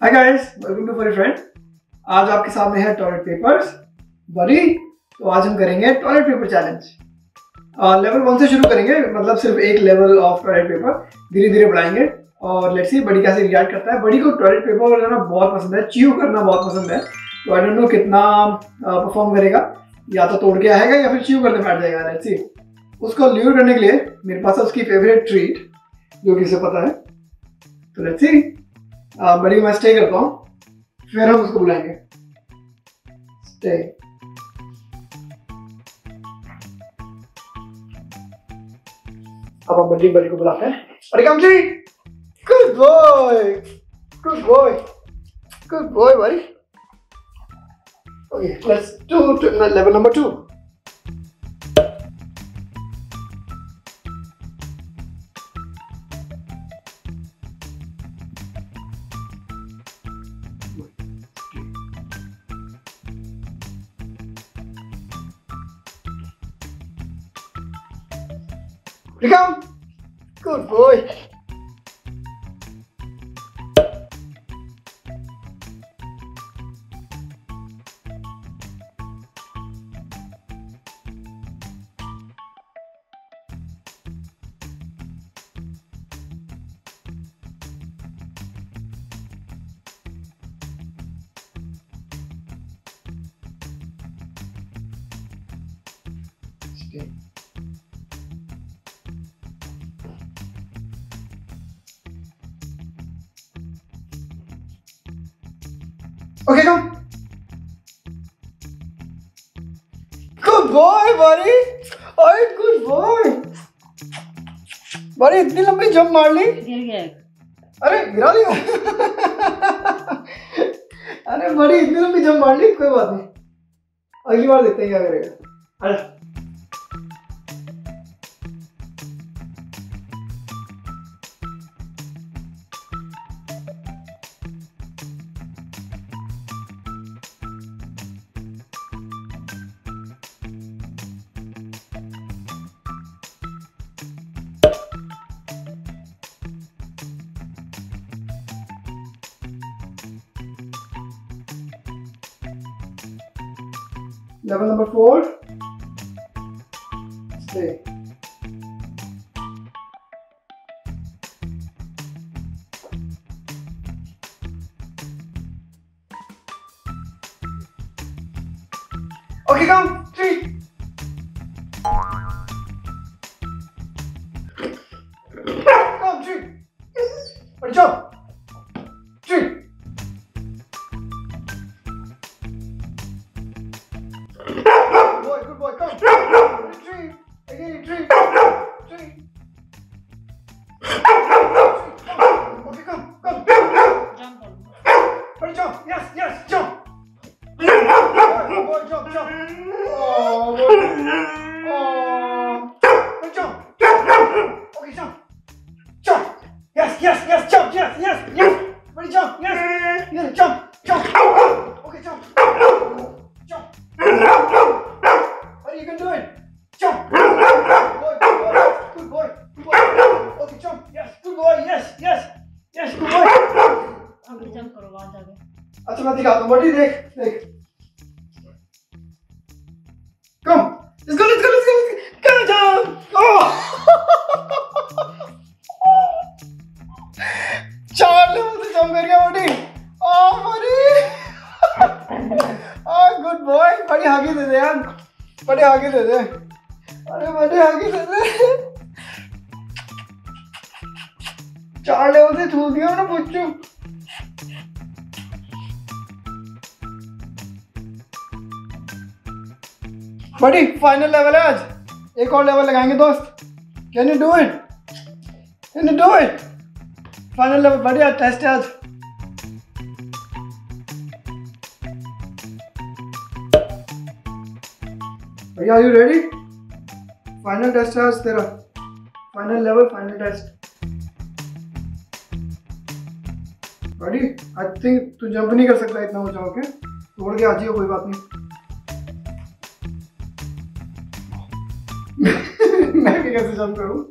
Hi guys, welcome to funny friend. आज आपके सामने है टॉयलेट पेपर्स बड़ी। तो आज हम करेंगे टॉयलेट पेपर चैलेंज। लेवल 1 से शुरू करेंगे, मतलब सिर्फ एक लेवल ऑफ टॉयलेट पेपर, धीरे धीरे बढ़ाएंगे और लेट्स सी बड़ी कैसे रिएक्ट करता है। बड़ी को टॉयलेट पेपर करना बहुत पसंद है, च्यू करना बहुत पसंद है। तो आई डोंट नो कितना परफॉर्म करेगा, या तो तोड़ के आएगा या फिर च्यू करने बैठ जाएगा। Let's see. उसको ल्यूर करने के लिए मेरे पास है उसकी फेवरेट ट्रीट, जो कि उसे पता है। तो लेट्स सी। बड़ी मैं स्टे करता हूँ, फिर हम उसको बुलाएंगे। स्टे। अब हम बड़ी को बुलाते हैं। बड़ी कम जी। Good boy, good boy, good boy Buddy. Okay, let's do level number 2। Become good boy. Stay. Okay, come. Good boy, buddy. अरे good boy. buddy इतनी लंबी जंप मार ली। गिर गया। अरे गिरा लिया। अरे buddy इतनी लंबी जंप मार ली, कोई बात नहीं। अगली बार देखते हैं क्या करेगा। अरे level number 4. Stay. Okay, come. 3. Come, 3. Ready, jump. 3. Good boy, come. Retreat. Again, retreat. Retreat. Okay, come. Jump on. Ready, jump. Yes, jump. Good boy, jump. Oh, boy. Oh. Ready, jump. Okay, jump. Yes, jump. Yes. Ready, jump. Yes, jump. Okay, jump. Buddy, you can do it. Jump. Good boy. Okay, jump. Yes, good boy. Yes, good boy. आगे jump करो, वहां जाके। अच्छा मैं दिखाता हूँ, बड़ी देख। Come. Let's go. Come jump. Oh. 4 level से जंप कर गया Buddy. Buddy. Good boy. Buddy आगे दे दे यार, बड़े आगे दे दे। अरे बड़े आगे दे दे। 4 लेवल से छूट गया ना पुच्चू। बड़ी फाइनल लेवल है आज, एक और लेवल लगाएंगे दोस्त। Can you do it? Final level Buddy, आज टेस्ट है आज। भैया, are you ready? Final test है आज तेरा, फाइनल लेवल, फाइनल टेस्ट। बड़ी आई थिंक तू जंप नहीं कर सकता इतना ऊंचा होके, तोड़ के आ जाइए, कोई बात नहीं। मैं भी कैसे जंप करूं?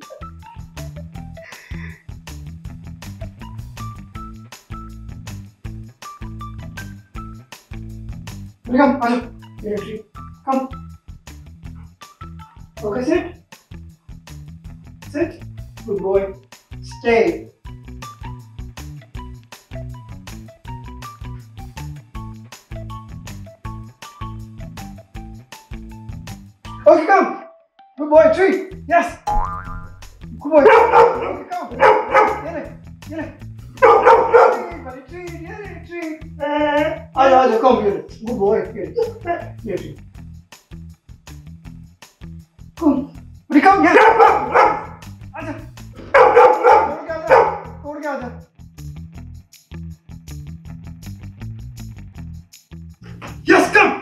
Come, come. Get a tree. Come. Okay, sit. Sit. Good boy. Stay. Okay, come. Good boy, tree. Yes. Good boy. Okay, come. Get it. Get it. Buddy, tree. Get it, tree. Aja, come here. Good boy. Get it. Get it. Come. Buddy, come. Get it. Aja. तोड़ के आजा. Yes, come.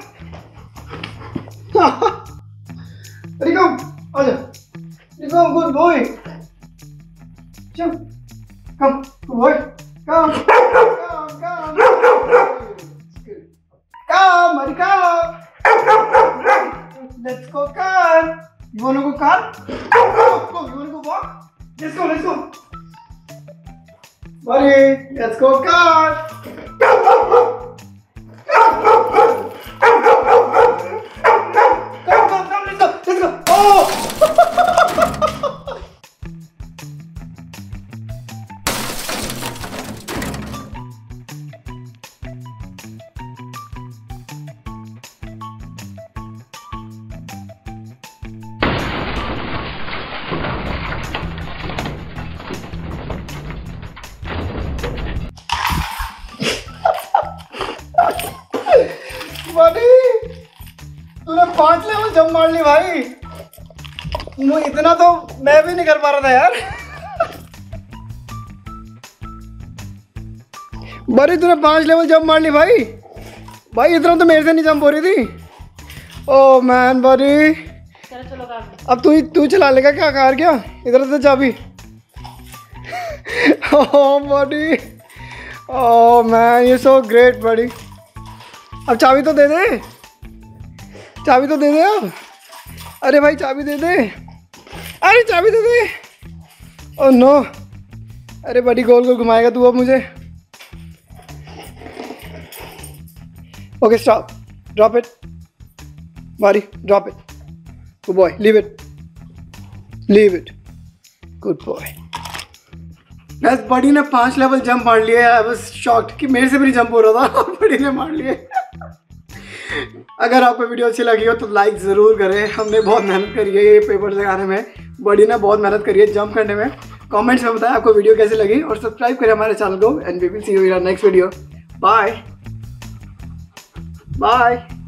Ready, come. Aja. Ready, come, good boy. Jump. Come, good boy. Come. Come. Good. Come, buddy, come. Let's go, car. You wanna go car? Go. You wanna go walk? Let's go. Buddy, let's go, car. Come, let's go. Oh! बड़ी तूने 5 level jump मार ली भाई. इतना तो मैं भी नहीं कर पा रहा था यार. बड़ी तूने 5 लेवल जंप मार ली भाई. इतना तो मेरे से नहीं जंप हो रही थी. ओ मैन बड़ी. चलो अब तू चला लेगा क्या कार? क्या इधर से चाबी. ओ बड़ी. ओ मैन ये सो ग्रेट बड़ी. अब चाबी तो दे दे अब. अरे भाई चाबी दे दे. अरे चाबी दे दे. Oh no. अरे बड़ी गोल गोल घुमाएगा तू अब मुझे. Okay stop. Drop it. Buddy drop it. Good boy. Leave it. Good boy. बस बड़ी ने 5 लेवल जंप मार लिए. आई वाज शॉक्ड कि मेरे से भी नहीं जंप हो रहा था और बड़ी ने मार लिए. अगर आपको वीडियो अच्छी लगी हो तो लाइक ज़रूर करें. हमने बहुत मेहनत करी है ये पेपर लगाने में. बड़ी ने बहुत मेहनत करी है जंप करने में. कमेंट्स में बताएं आपको वीडियो कैसी लगी और सब्सक्राइब करें हमारे चैनल को. And we will see you in our next video. Bye.